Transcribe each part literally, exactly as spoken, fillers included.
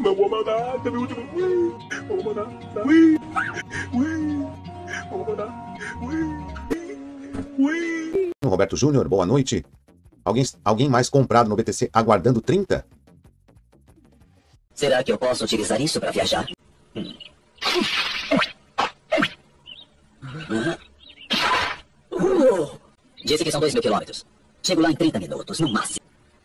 última, eu vou mandar. Teve a última. Ui, vou mandar. Ui, ui, vou mandar. Ui, ui. Roberto Júnior, boa noite. Alguém, alguém mais comprado no B T C aguardando trinta? Será que eu posso utilizar isso para viajar? Hum. Uh, disse que são dois mil quilômetros. Chego lá em trinta minutos, no máximo.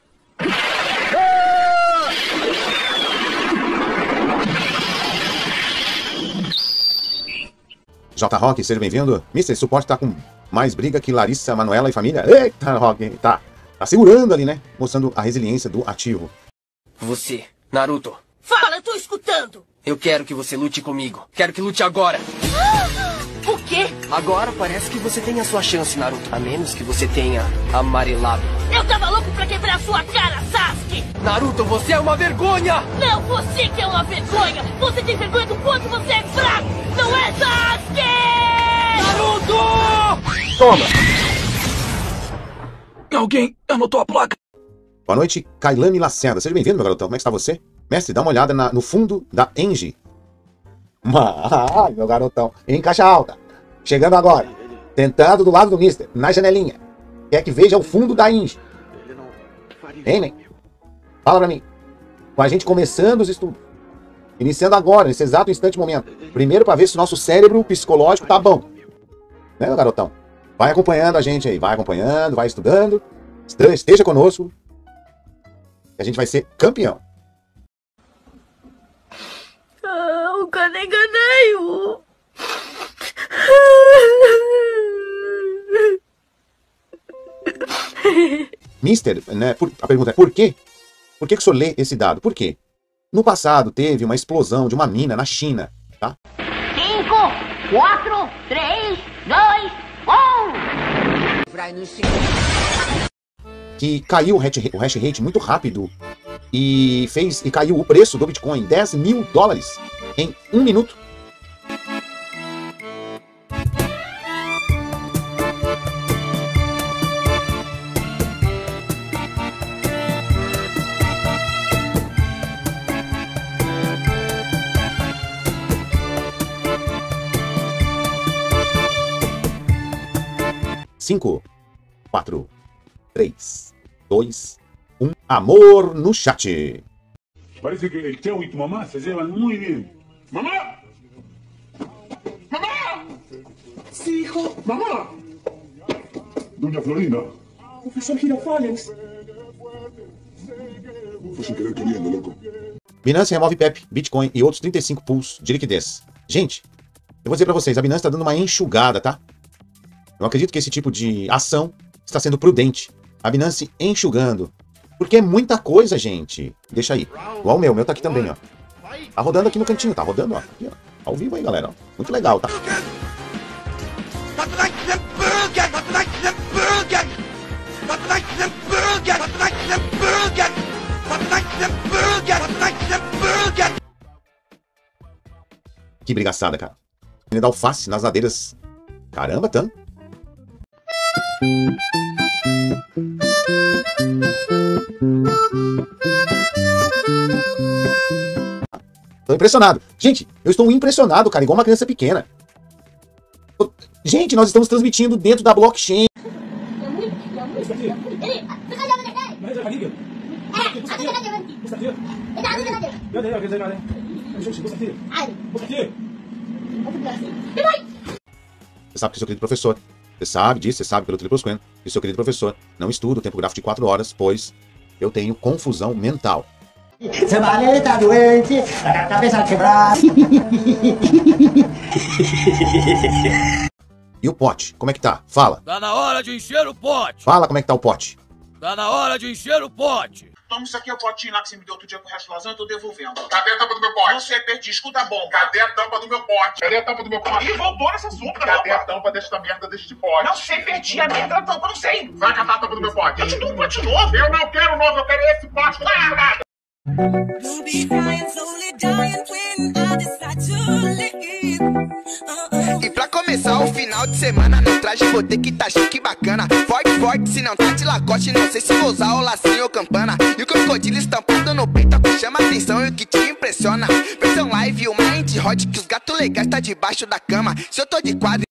J Rock, seja bem-vindo. mister Suporte tá com mais briga que Larissa, Manuela e família. Eita, Rock, tá, tá segurando ali, né? Mostrando a resiliência do ativo. Você, Naruto. Fala, eu tô escutando. Eu quero que você lute comigo. Quero que lute agora. O quê? Agora parece que você tem a sua chance, Naruto. A menos que você tenha amarelado. Eu tava louco pra quebrar sua cara, Sasuke! Naruto, você é uma vergonha! Não, você que é uma vergonha! Você tem vergonha do quanto você é fraco! Não é, Sasuke! Naruto! Toma! Alguém anotou a placa? Boa noite, Kailane Lacerda. Seja bem-vindo, meu garotão. Como é que está você? Mestre, dá uma olhada na, no fundo da Engie. Ai, meu garotão. Em caixa alta. Chegando agora. Tentando do lado do mister. Na janelinha. Quer que veja o fundo da Engie. Hein, né? Fala pra mim. Com a gente começando os estudos. Iniciando agora, nesse exato instante momento. Primeiro pra ver se o nosso cérebro psicológico tá bom. Né, meu garotão? Vai acompanhando a gente aí. Vai acompanhando, vai estudando. Esteja conosco. A gente vai ser campeão. Ah, o cara enganei-o. Mister, né, por, a pergunta é por quê? Por que, que o senhor lê esse dado? Por quê? No passado teve uma explosão de uma mina na China, tá? Cinco, quatro, três, dois, um. Vai no Que caiu o hash, o hash rate muito rápido e fez e caiu o preço do Bitcoin dez mil dólares em um minuto. Cinco, quatro, três, dois, um. Amor no chat. Parece que el Chavo y tu mamá se llevan muy bien. ¡Mamá! ¡Mamá! Sí, hijo. ¡Mamá! Doña Florinda. Profesor Girafales. Foi sem querer querendo, louco. Binance remove P E P, Bitcoin e outros trinta e cinco pools de liquidez. Gente, eu vou dizer pra vocês, a Binance tá dando uma enxugada, tá? Eu acredito que esse tipo de ação está sendo prudente. A Binance enxugando. Porque é muita coisa, gente. Deixa aí. Igual o meu. O meu tá aqui também, ó. Tá rodando aqui no cantinho. Tá rodando, ó. Aqui, ó. Ao vivo aí, galera. Ó. Muito legal, tá? Que brigaçada, cara. Ele dá alface nas ladeiras. Caramba, tá? Tô impressionado. Gente, eu estou impressionado, cara, igual uma criança pequena. Gente, nós estamos transmitindo dentro da blockchain. Você sabe que seu querido professor, você sabe disso, você sabe pelo Teleprosqueno, que seu querido professor não estuda o tempo gráfico de quatro horas, pois eu tenho confusão mental. Seu marido tá doente, a cabeça quebrada. E o pote, como é que tá? Fala. Tá na hora de encher o pote. Fala como é que tá o pote. Tá na hora de encher o pote. Toma isso aqui, é o potinho lá que você me deu outro dia com o resto do lasanha, eu tô devolvendo. Cadê a tampa do meu pote? Não sei, perdi, escuta a bomba. Cadê a tampa do meu pote? Cadê a tampa do meu pote? Ih, voltou nesse assunto, cara. Cadê a tampa desta merda deste pote? Não sei, perdi a merda da tampa, não sei. Vai catar a tampa do meu pote. Eu te dou um pote novo. Eu não quero novo, eu quero esse pote. Não é nada. E pra começar o final de semana, no traje vou ter que tá chique bacana. Forte, forte, se não tá de lacoste, não sei se vou usar o lacinho ou campana. E o crocodilo estampado no peito, com chama atenção e o que te impressiona. Versão live, o mind hot que os gatos legais tá debaixo da cama. Se eu tô de quadro